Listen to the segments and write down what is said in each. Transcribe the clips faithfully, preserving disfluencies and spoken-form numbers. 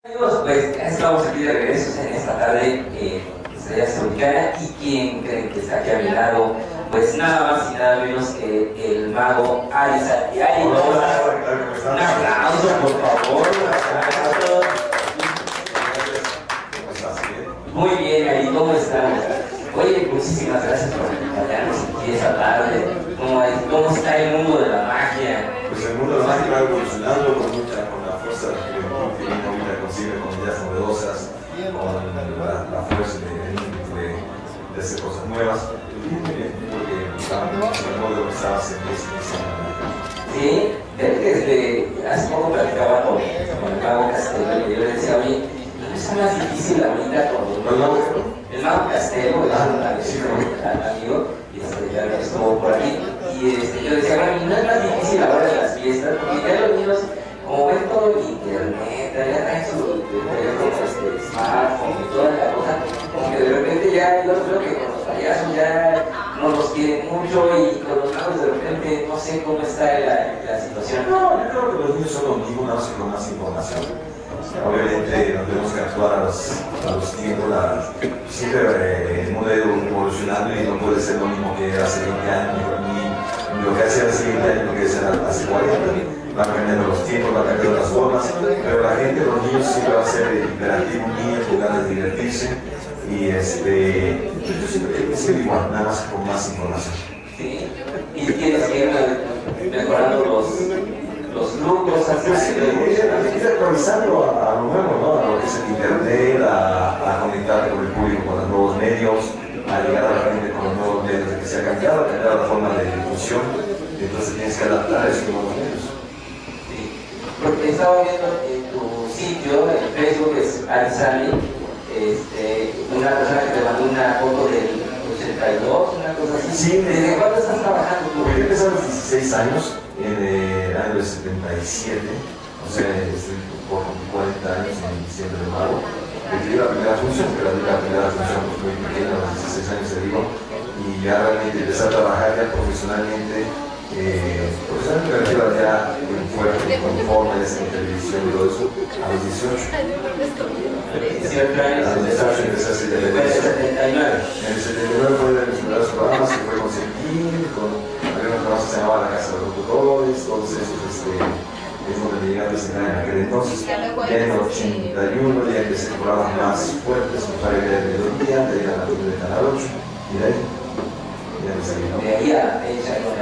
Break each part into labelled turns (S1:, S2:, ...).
S1: Amigos, pues estamos aquí de regreso en esta tarde eh, Estrella Suricana, y quien creen que está aquí a mi lado, pues nada más y nada menos que el mago Ari Santiago.
S2: Hola, hola,
S1: un aplauso, por favor. Muy bien, Ari, ¿cómo estamos? Oye, muchísimas gracias por acompañarnos aquí esta tarde. ¿Cómo, ¿Cómo está el mundo de la magia?
S2: Pues el mundo de la magia va evolucionando con mucha, con la fuerza de la juventud que viene ahorita consigue con ideas novedosas, con la, la fuerza de, de, de hacer cosas nuevas. Muy bien, porque estamos en el modo que estaba hace diez, quince años.
S1: Sí, creo que desde hace poco platicaba con, con el mago Castelo, y yo le decía, oye, ¿no es más difícil ahorita con
S2: ¿El mago qué?
S1: El mago Castelo, es un
S2: sí,
S1: amigo, y este, ya estuvo por aquí, y este, yo decía, bueno, no es más difícil ahora en las fiestas, porque ya los niños, como ven todo el internet, ya traen su teléfono, este, smartphone y toda la cosa, como que de repente ya, yo creo que con los payasos ya no los quieren mucho, y con los magos de repente no sé cómo está la, la situación.
S2: No, yo creo que los niños son los mismos y con más información. Obviamente no tenemos que actuar a los, a los tiempos, la, siempre eh, el mundo ha ido evolucionando y no puede ser lo mismo que hace veinte años, ni lo que hace hace veinte años, lo que hace hace cuarenta. Van cambiando los tiempos, van cambiando las formas, pero la gente, los niños siempre va a ser interactivo, un niño con ganas de divertirse, y este, yo siempre es igual, nada más con más información.
S1: Sí, y tienes que ir mejorando los... los grupos,
S2: pues sí, ir actualizando a, a lo nuevo, ¿no? A lo que es el internet, a, a conectarte con el público con los nuevos medios, a llegar a la gente con los nuevos medios, de que se ha cambiado, ha cambiado la forma de difusión, entonces tienes que adaptar a esos nuevos medios.
S1: Sí, porque estaba viendo en tu sitio, en Facebook, es Arizali, este, una persona que te mandó una foto del ochenta y dos, una cosa así.
S2: Sí,
S1: ¿Desde cuándo estás trabajando tú?
S2: Yo empecé a los dieciséis años, en el año del setenta y siete, o sea, estoy por cuarenta años en diciembre de mayo. Escribí la primera función, que la, la primera función pues, muy pequeña, a los dieciséis años se digo, y ya realmente empecé a trabajar ya profesionalmente, eh, profesionalmente me refiero ya en fuerte, con informes, en televisión y todo eso, a los dieciocho. A los dieciocho empecé a hacer televisión. En el setenta y nueve fue de mis primeros programas, que fue con Sentín, con había un programa que se llamaba La Casa de los Locutores, todos esos, este, es donde me llegué a presentar en aquel entonces. Ya en el ochenta y uno ya empecé programas más fuertes, con Fabio de Mediodía, de ahí a la Tele de Canal ocho, y de ahí ya me salí, ¿no?
S1: De ahí a la fecha, con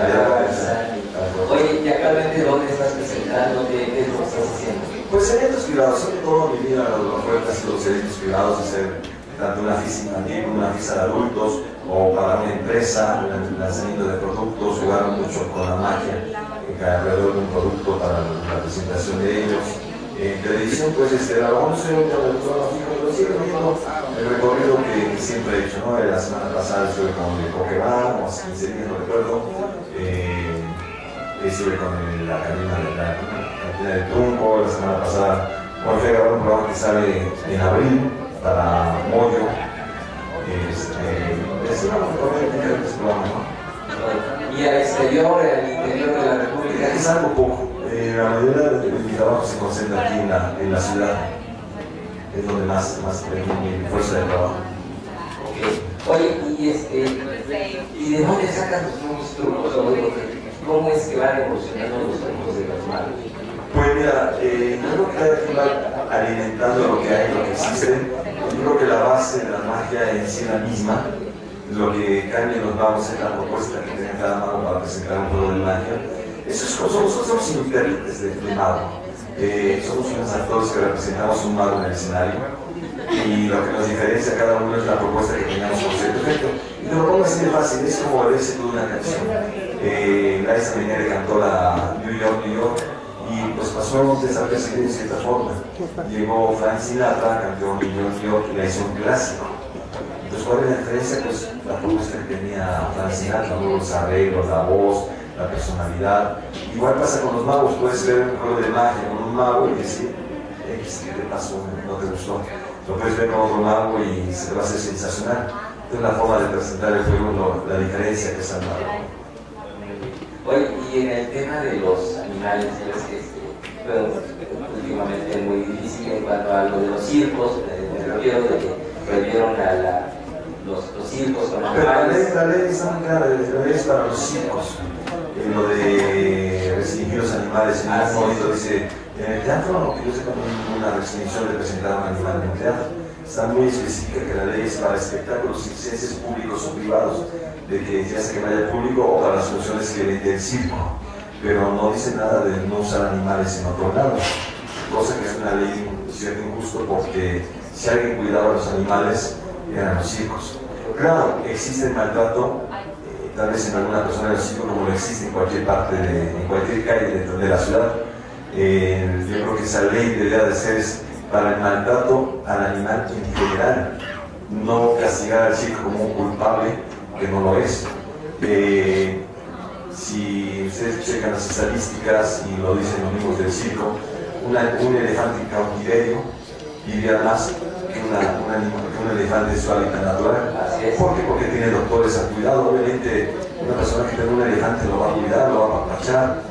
S1: la Oye, ¿y actualmente dónde estás presentando? ¿Qué, qué es lo que estás haciendo?
S2: Pues eventos privados, sobre todo mi vida, lo fuerte ha sido los eventos privados, hacer tanto una fiesta infantil como una fiesta de adultos, o para una empresa, el lanzamiento de productos, jugar mucho con la magia alrededor de un producto para la presentación de ellos. En televisión, pues, este, a lo mejor no sé, pero sigo viendo el recorrido que siempre he hecho, ¿no? La semana pasada estuve con el Pokémon, o hace quince días, no recuerdo. Eh, estuve con el, la cabina de la cabina de Trunco, la semana pasada, bueno, fui a grabar un programa que sale en abril para Moyo. Este, es una forma de diferentes programas, ¿no?
S1: ¿Y al exterior, al interior de la República?
S2: Es algo poco. Eh, la mayoría de mi trabajo se concentra aquí en la, en la ciudad. Es donde más, más tengo mi fuerza de trabajo.
S1: Okay. Oye, ¿y, este, ¿y de dónde sacan los nuevos trucos? ¿Cómo es que van evolucionando los trucos de los magos?
S2: Pues mira, eh, yo creo que hay que ir alimentando lo que hay, lo que existe. Yo creo que la base de la magia en sí la misma. Lo que cambia en los magos es la propuesta que tiene cada mago para presentar un juego de magia. Eso es, somos, somos intérpretes de, de mago. Eh, somos unos actores que representamos un mago en el escenario, y lo que nos diferencia a cada uno es la propuesta que tengamos por cierto efecto. Y te lo pongo así de fácil, es como verse toda una canción. Eh, Liza Minnelli cantó la New York, New York, y pues pasó desapercibido de cierta forma. Llegó Frank Sinatra, cantó New York, New York, y la hizo un clásico. Entonces, ¿cuál es la diferencia? Pues la propuesta que tenía Frank Sinatra, los arreglos, la voz, la personalidad. Igual pasa con los magos, puedes ver un juego de magia con un mago y decir, ¿qué te pasó? ¿No te gustó? Lo puedes ver con otro mago y se te va a hacer sensacional. Es la forma de presentar el juego, la diferencia que es el mago.
S1: Oye, y en el tema de los animales, ¿sabes que este, bueno, últimamente es muy difícil difícil en cuanto a lo de los circos, me refiero de que prohibieron a la, los, los circos con
S2: Pero la ley,
S1: animales.
S2: la ley está muy clara, la ley es para los circos. En lo de restringir los animales, en
S1: Ah,
S2: un
S1: sí.
S2: momento dice, en el teatro, no, que yo sepa, no hay ninguna restricción de presentar un animal en el teatro. Está muy específica que la ley es para espectáculos circenses públicos o privados, de que ya sea que vaya al público o para las funciones que vende el circo. Pero no dice nada de no usar animales en otro lado, cosa que es una ley cierto injusto porque si alguien cuidaba a los animales eran los circos. Claro, existe el maltrato, eh, tal vez en alguna persona del circo como lo existe en cualquier parte, de, en cualquier calle de, de la ciudad. Eh, yo creo que esa ley debería de ser es para el maltrato al animal en general, no castigar al circo como un culpable que no lo es. Eh, si ustedes checan las estadísticas y lo dicen los mismos del circo, una, un elefante en cautiverio viviría más que, una, una, que un elefante en su hábitat natural. ¿Por qué? Porque tiene doctores a cuidado. Obviamente una persona que tiene un elefante lo va a cuidar, lo va a apapachar,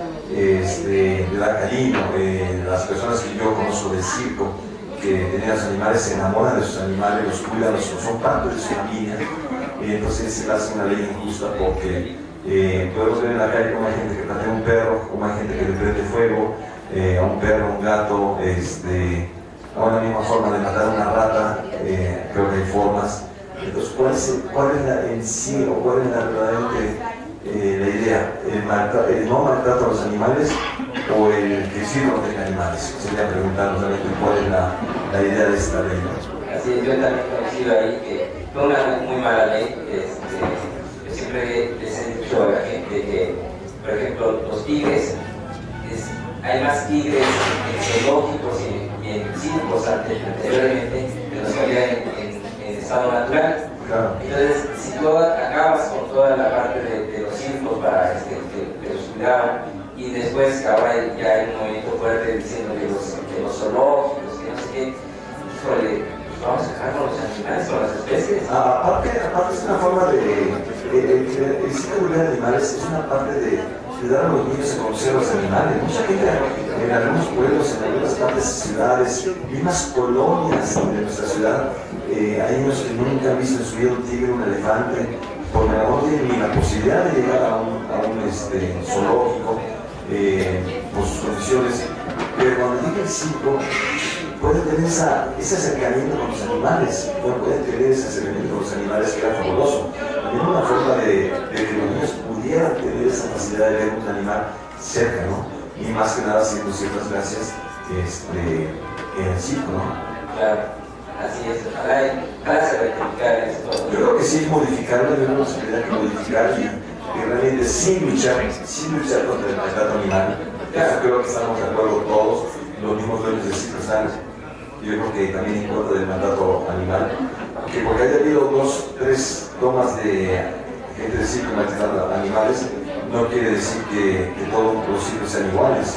S2: este, le da cariño. Eh, las personas que yo conozco del circo que tenían los animales se enamoran de sus animales, los cuidan, los, son parte de su familia. Eh, entonces se hace una ley injusta porque eh, podemos ver en la calle como hay gente que patea un perro, como hay gente que le prende fuego eh, a un perro, a un gato, este, a una misma forma de matar a una rata. Eh, creo que hay formas. Entonces, ¿cuál es, cuál es la en sí o cuál es la verdaderamente eh, la idea? ¿El, maltrato, ¿El no maltrato a los animales o el que sí no tenga animales? Sería preguntarnos realmente cuál es la, la idea de esta ley.
S1: Así es, yo también coincido ahí que fue una muy mala ley. Este, yo siempre les he dicho a la gente que, por ejemplo, los tigres, es, hay más tigres en zoológicos y, y en circos anteriormente que los que había en, en, en estado natural.
S2: Claro.
S1: Entonces, si tú acabas con toda la parte de, de los circos para este, que, que los cuidaban, y después ahora ya hay un movimiento fuerte diciendo que los, que los zoológicos, que no sé qué, híjole, vamos a dejar con los animales, con las especies.
S2: Ah, aparte, aparte es una forma de, de, de, de, el ciclo de animales es una parte de, de dar a los niños a conocer a los animales. Mucha gente en algunos pueblos, en algunas partes de ciudades, mismas colonias de nuestra ciudad, eh, hay niños que nunca han visto en su vida un tigre, un elefante, porque no tienen ni la posibilidad de llegar a un, a un este, zoológico eh, por sus condiciones, pero cuando llega el circo pueden tener esa, ese acercamiento con los animales, no pueden tener ese acercamiento con los animales que era fabuloso. También una forma de, de que los niños pudieran tener esa facilidad de ver un animal cerca, ¿no? Y más que nada haciendo ciertas gracias este, en el circo, ¿no?
S1: Claro, así es, ojalá, ojalá se rectificar esto.
S2: Yo creo que sí modificarlo, yo creo que se tendría que modificar y, y realmente sin luchar, sin luchar contra el maltrato animal. Claro, creo que estamos de acuerdo todos, los mismos dueños del circo están. Yo creo que también en contra del mandato animal, que porque haya habido dos, tres tomas de gente del circo maltratando a animales, no quiere decir que, que todos los circos sean iguales,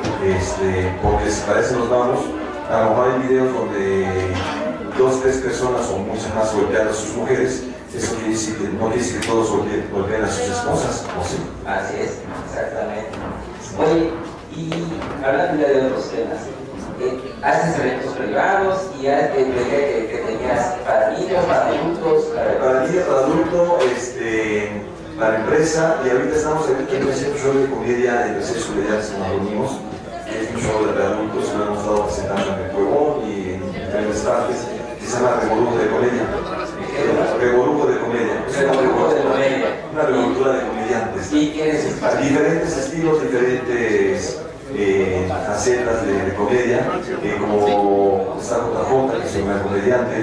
S2: este, porque si para eso nos vamos, a lo mejor hay videos donde dos, tres personas o muchas más golpean a sus mujeres, eso quiere decir que no quiere decir que todos golpeen, golpeen a sus esposas, ¿o sí?
S1: Así es, exactamente. Oye, y hablando ya de otros temas, Eh, haces eventos privados y ya te dije que, que tenías para niños, para adultos, para,
S2: para niños, para adultos, este, para empresa, y ahorita estamos en un show de comedia, de empresarios comediantes nos reunimos, que es un show de adultos, lo hemos estado presentando en el Puebón y en diferentes partes, que se llama Revolujo de Comedia. Revolujo de Comedia. Es una
S1: Revolujo de Comedia.
S2: Una revoltura de comediantes.
S1: ¿Y quiénes están?
S2: Diferentes estilos, diferentes Eh, facetas de, de comedia, eh, como está J J, que es un gran comediante,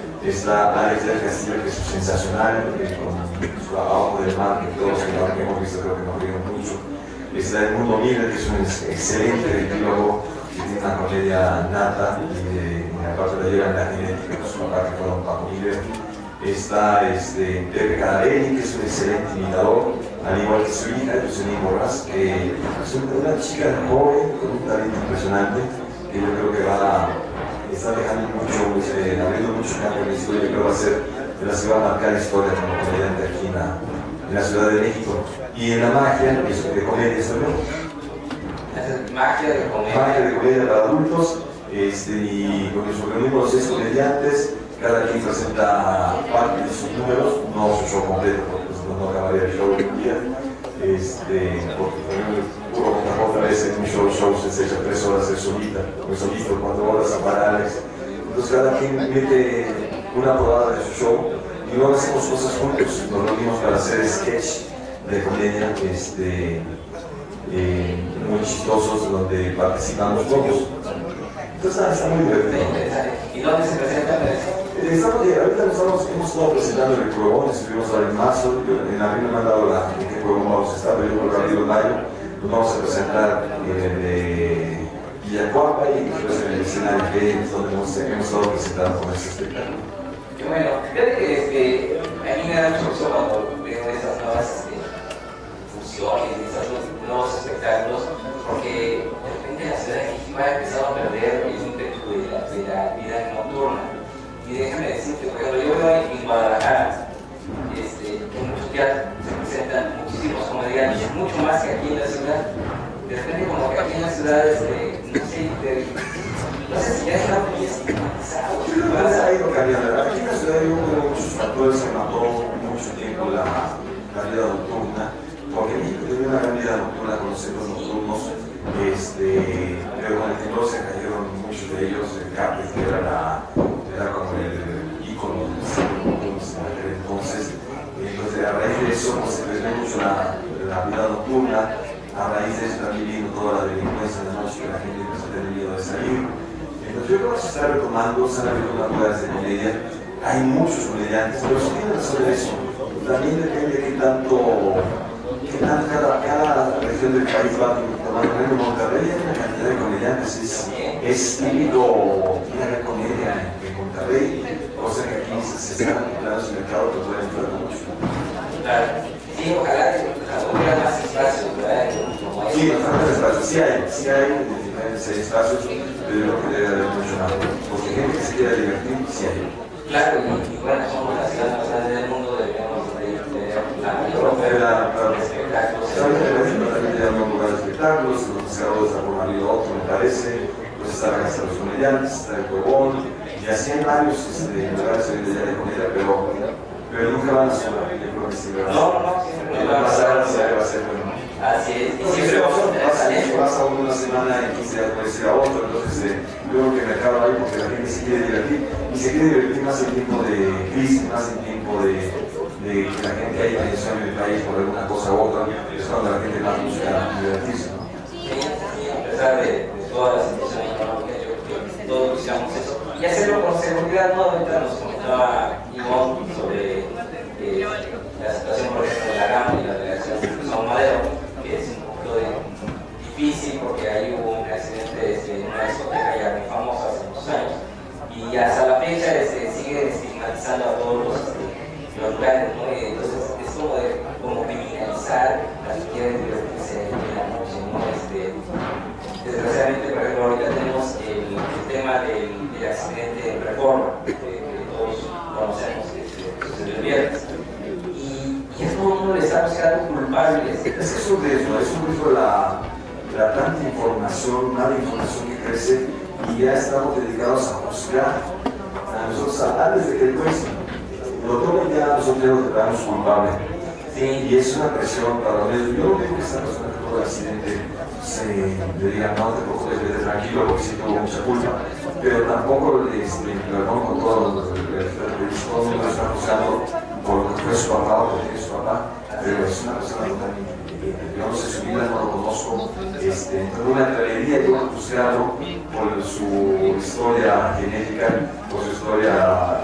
S2: está Alex del Castillo, que es sensacional, eh, con su Abajo del Mar, que todos que lo hemos visto creo que nos rieron mucho. Está El Mundo Miller, que es un excelente epílogo, que tiene una comedia nata, y, y aparte la lleva en la genética, pues su papá que fue Don Paco Miller. Está este, Pepe Cadarelli, que es un excelente imitador, al igual que su hija, Jocelyn Borras, que es una chica joven con un talento impresionante, que yo creo que va a estar dejando mucho, eh, abriendo mucho campo en la historia, yo creo que va a ser de las que va a marcar historia como comediante aquí en la, en la Ciudad de México. Y en la magia, de comedia, ¿sabes?
S1: Magia de comedia.
S2: Magia de comedia para adultos. este, y con nos reunimos los seis comediantes, cada quien presenta parte de sus números, no su show completo, porque nosotros no acabaría el show en un día, este, porque puro otra vez en un show, show se echa tres horas el solista, el solista cuatro horas a parales, entonces cada quien mete una probada de su show y luego hacemos cosas juntos, nos reunimos para hacer sketch de comedia, este, eh, muy chistosos, donde participamos todos. Entonces está muy divertido.
S1: ¿Y dónde se presenta eso?
S2: Estamos, ahorita nos estamos, hemos estado presentando en el Cuevón, estuvimos ahora en marzo, en abril me han dado la, en qué Cuevón vamos a estar, pero yo creo que abril o mayo nos vamos a presentar en el de Villacuapa y después en el escenario que es donde hemos, hemos estado presentando con este espectáculo.
S1: Y bueno, fíjate que este, a mí me da mucho gusto cuando veo estas nuevas este, funciones, estos nuevos espectáculos, porque de repente la ciudad de México ha empezado a perder el ímpetu de la, de la vida nocturna. Y déjame decirte, por ejemplo, yo veo en Guadalajara este, que en muchos teatros se presentan muchísimos comediantes, mucho más que aquí en la ciudad. De repente, como que aquí en la ciudad, este, no sé, de, no sé si ya está muy estigmatizado.
S2: Ha ido cambiando. Aquí en la ciudad hubo muchos factores que mató mucho tiempo la, la vida nocturna, porque México tenía una gran vida nocturna con los centros nocturnos, este, pero con el tiempo se cayeron muchos de ellos. El Capri, que era la era como el ícono del centro nocturno en aquel entonces. Entonces, a raíz de eso, pues, se perdió mucho la, la vida nocturna. A raíz de eso también vino toda la delincuencia en la noche, que la gente empezó a tener miedo de salir. Entonces, yo creo que se está retomando, se han abierto unas ruedas de comedia. Hay muchos comediantes, pero si tienen razón en eso, también depende de qué tanto, qué tanto cada, cada región del país va tomando. En Monterrey hay una cantidad de comediantes, es, es típico ir a ver comedia en Monterrey, cosa que aquí se está acumulando ese mercado que puede entrar mucho.
S1: Claro. Sí, ojalá que hubiera más espacios, ¿verdad?
S2: Sí, bastantes espacios, sí hay, sí hay diferentes espacios, pero lo que debe haber mencionado, porque gente que se quiera divertir, sí hay.
S1: Claro, y, y bueno, somos la ciudad más grande del mundo, debemos tener la mayor oferta de espectáculos.
S2: También tenemos un lugar de espectáculos, los pescadores de Formalido otro, me parece, pues está la casa de los comediantes, está el Cuevón, y así hay varios este, lugares de de comedia, pero, pero nunca van a sonar, yo creo que sí, ¿verdad?
S1: No, no, siempre
S2: va a pasar, siempre va a ser bueno.
S1: Así es, y
S2: Porque
S1: siempre vamos a tener talento.
S2: pasa una semana y quince días puede ser a otro, entonces eh, yo creo que el mercado hay porque la gente se quiere divertir, y se quiere divertir más en tiempo de crisis, más en tiempo de, de que la gente haya tensión en el país por alguna cosa u otra, es cuando la gente más busca divertirse, ¿no?
S1: Sí, sí, a pesar de, de toda la situación económica, yo creo que todos buscamos eso. Y hacerlo con seguridad, ¿no? Ahorita nos comentaba Ivonne sobre eh, la situación, por ejemplo, de la gama y la delegación de San Madero, que es un poquito de, difícil porque ahí hubo un accidente este, en una discoteca ya muy famosa hace muchos años. Y hasta la fecha este, sigue estigmatizando a todos los, este, los lugares, ¿no? Y entonces es como, de, como criminalizar a los que quieren divertirse en la noche, ¿no? Este, desgraciadamente, por ejemplo, ahorita tenemos el, el tema del, del accidente en Reforma, que, que todos conocemos, que, que sucedió el viernes. Y, y a todo el mundo le está buscando culpables.
S2: Es que es un riesgo, es un riesgo la, la tanta información, mala información que crece, y ya estamos dedicados a juzgar a nosotros antes de que el juez lo tome, ya nosotros lo declaramos culpable. Sí, y es una presión para los medios. Yo no digo que esta persona que tuvo el accidente se le diga no, te preocupes, vete tranquilo porque sí tuvo mucha culpa, pero tampoco le perdón con todo lo que todo el mundo está acusando por lo que fue su papá o lo que es su papá, pero es una persona totalmente independiente. Yo no sé su vida, no lo conozco, este, no me atrevería yo a juzgarlo por su historia genética, por su historia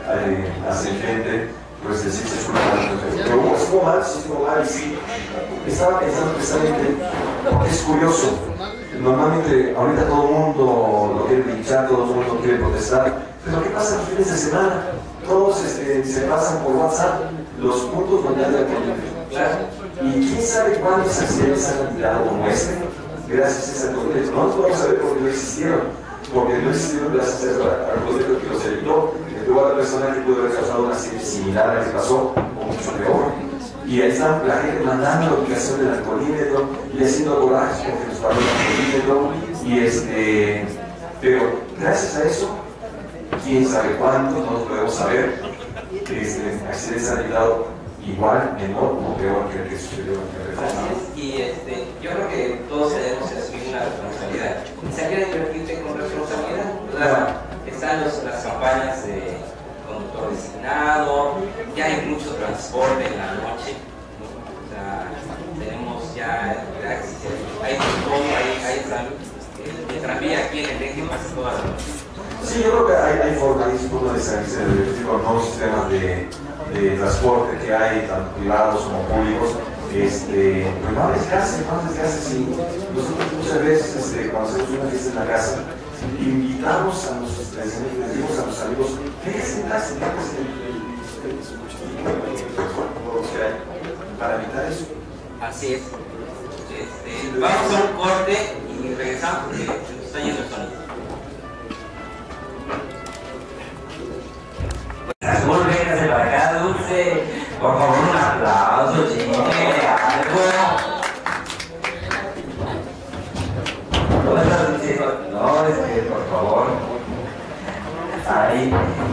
S2: ascendente, pues decir que es una mala mujer. Pero estuvo mal, sí estuvo mal, y sí. Estaba pensando precisamente, porque es curioso, normalmente ahorita todo el mundo lo quiere linchar, todo el mundo quiere protestar, pero ¿qué pasa los fines de semana? Todos este, se pasan por WhatsApp los puntos donde hay claro. Y quién sabe cuántos accidentes han tirado como este, gracias a esa contexto. No nos vamos a ver porque no existieron, porque no existieron gracias al contexto que los evitó. Luego a la persona que pudo haber causado un accidente similar al que pasó, o mucho peor. Y ahí está la gente mandando la ubicación del alcoholímetro y haciendo corajes porque nos paró el alcoholímetro. Y, este, Pero gracias a eso, quién sabe cuánto, no lo podemos saber, este, accidentes han evitado igual, menor o peor que el que sucedió en el reforma.
S1: Y este, yo creo que todos debemos asumir una responsabilidad. Salir a divertirte con responsabilidad. Claro. Están los, las campañas de conductor designado, ya hay mucho transporte en la noche. O sea, tenemos ya, ya existe, hay todo, hay, hay el, el tranvía aquí en el eje pasa toda la noche.
S2: Sí, yo creo que hay, hay formas, hay formas de salirse de divertir con nuevos sistemas de, de transporte que hay, tanto privados como públicos. Este, pues no arriesgarse, no arriesgarse, sí. Nosotros muchas veces, este, cuando hacemos una fiesta en la casa, invitamos a nuestros, les decimos a nuestros amigos, déjense en casa, déjense para evitar eso.
S1: Así es. Este, vamos a un corte y regresamos porque se nos está yendo el sonido. Azul, véngase para acá, Dulce. Por favor, un aplauso, chicos. ¿Cómo estás, Dulce? No, es que, por favor. Ahí.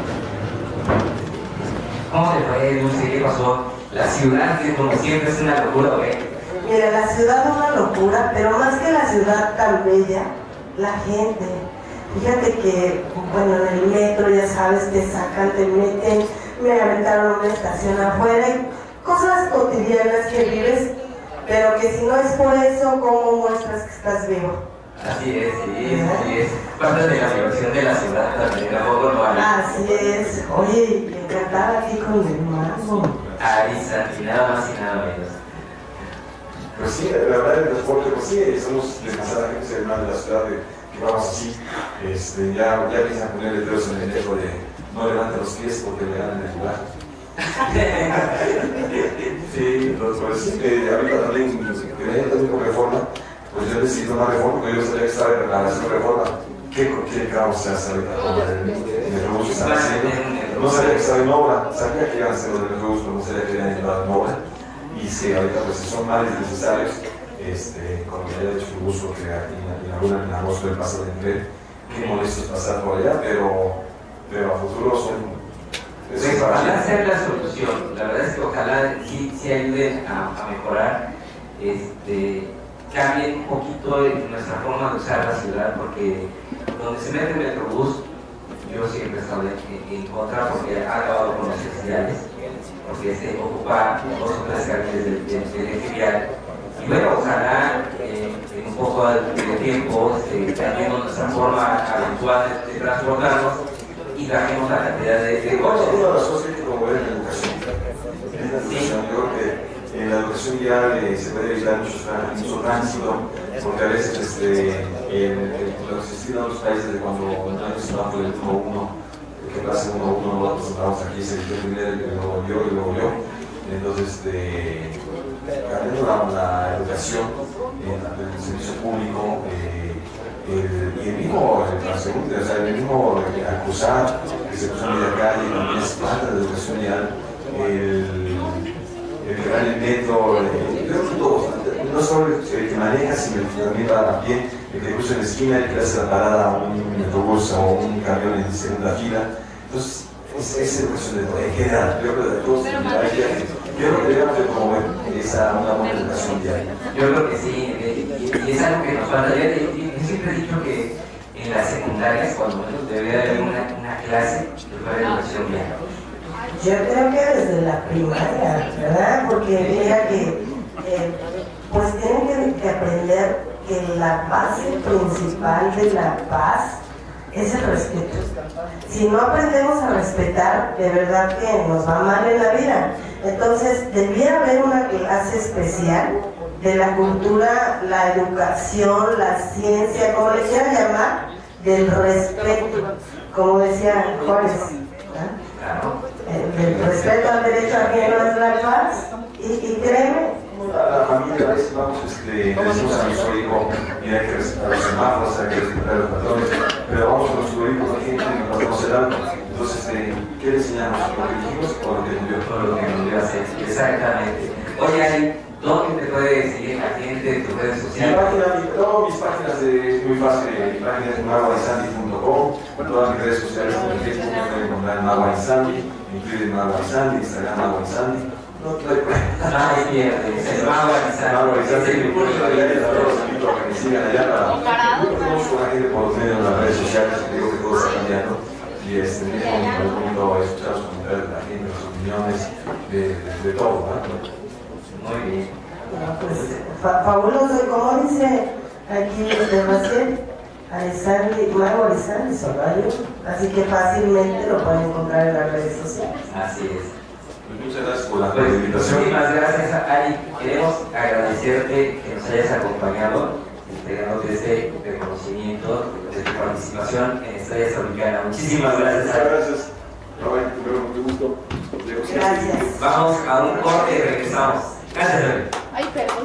S1: ¿Cómo te fue, Dulce? ¿Qué pasó? La ciudad, que como siempre es una locura, ¿ok?
S3: Mira, la ciudad es una locura, pero más que la ciudad tan bella, la gente. Fíjate que, bueno, en el metro, ya sabes, te sacan, te meten, me aventaron una estación afuera, y cosas cotidianas que vives, pero que si no es por eso, ¿cómo muestras que estás vivo?
S1: Así es, sí, así es. Parte de la diversión de la ciudad también, tampoco lo hay.
S3: Así es. Oye, me encantaba aquí con mi hermano.
S1: Ahí, Santi, nada más y nada menos.
S2: Pues sí, la verdad el transporte, pues sí, somos demasiada gente se de la ciudad de, que vamos así, este, ya, ya empiezan a poner letreros en el metro de no levanten los pies porque le ganan el lugar. Sí, entonces pues sí, eh, ahorita también, que venía también con reforma, pues yo necesito una reforma, porque yo sabía que estaba en la nación reforma. ¿Qué, qué caos se hace ahorita con el metrobús que están haciendo? No sabía que estaba en obra, sabía que iban a hacer los metrobús, pero no sabía que habían entrado en obra. Y sí, ahorita pues son males necesarios, este, con lo que haya hecho el uso que inauguran en agosto del paso de tren, qué molesto es pasar por allá, pero, pero a futuro son...
S1: Pues ojalá sea la solución, la verdad es que ojalá sí, sí ayuden a, a mejorar, este, cambien un poquito nuestra forma de usar la ciudad, porque donde se mete el metrobús, yo siempre he estado en, en contra porque ha acabado con los esenciales, porque se ocupa dos o tres carriles del, del, del eje vial. Y bueno, ojalá eh, en un poco de tiempo este, cambiemos nuestra forma habitual de, de transportarnos y bajemos la cantidad de, de coches.
S2: Una de las cosas que hay que promover en la educación. En la educación, yo creo que en la educación vial eh, se puede evitar mucho, mucho tránsito, porque a veces este, en, en los destinos de los países de cuando se va por el uno uno, que pasa uno uno, nosotros estamos aquí, se evitó primero y luego yo y luego yo. Entonces, este, cambiando la, la educación en el servicio público, eh, el, y el mismo, el transeúnte, o sea, el mismo al cruzar, que se cruza en media calle, también es falta de educación vial, el, el que va en el metro, el, creo que todos, no solo el que maneja, sino el que también va a pie, el que cruza en la esquina, el que le hace la parada a un metrobús o un camión en segunda fila. Entonces, es, es educación de, en general, yo creo que de todos, hay que, yo creo que debemos de promover esa, una buena educación diaria.
S1: Yo creo que sí, y, y es algo que nos falta. Yo, yo siempre he dicho que en las secundarias, cuando menos, debería haber una, una clase que fuera de educación vial.
S3: Yo creo que desde la primaria, ¿verdad? Porque mira que, eh, pues tienen que, que aprender que la base principal de la paz es el respeto. Si no aprendemos a respetar, de verdad que nos va mal en la vida. Entonces, debiera haber una clase especial de la cultura, la educación, la ciencia, como le quieran llamar, del respeto, como decía Juárez, ¿no? El respeto al derecho ajeno es la paz. Y, y créeme,
S2: a la familia a veces vamos, este, le decimos a nuestro hijo, mira, hay que respetar los semáforos, hay que respetar los patrones, pero vamos con nuestro hijo, la gente nos hacemos el alto. Entonces, este, ¿qué le enseñamos? ¿Lo que dijimos o lo que nos dio?
S1: Todo lo que nos dio a hacer, exactamente. Oye, Ari, ¿Dónde te puede seguir la gente en tus redes
S2: Mi
S1: sociales?
S2: página, mi, no, mis páginas de, es muy fácil, mi página es magua y sandy punto com, todas mis redes sociales en Facebook me pueden encontrar en Magua y Sandy, en Twitter Magua y Sandy, Instagram Magua y Sandy. No, no hay problema.
S1: Ay, pierde, es Magua y Sandy.
S2: Magua y Sandy,
S1: Es el
S2: los
S1: público de
S2: invito a que me sigan allá para... Yo conozco a la gente por los medios de las redes sociales, digo que todo está cambiando. Y este, es muy bonito escuchar los comentarios de la gente, las opiniones, de, de, de todo, ¿no?
S1: Muy bien.
S3: No, pues, fa fabuloso, y como dice aquí de Maciel, Alessandri, Mago Alessandri Solvario, así que fácilmente lo pueden encontrar en las redes sociales.
S1: Así es.
S2: Muchas gracias por la
S1: Pues,
S2: invitación.
S1: muchísimas gracias, Ari. Queremos agradecerte que nos hayas acompañado, entregándote este reconocimiento de tu participación en Estrella Extraordinaria. Muchísimas gracias,
S2: Muchas
S1: Ari.
S2: gracias. Rafael, mucho gusto.
S3: Gracias.
S1: Vamos a un corte y regresamos. Gracias, Ari.
S4: Ay, perdón.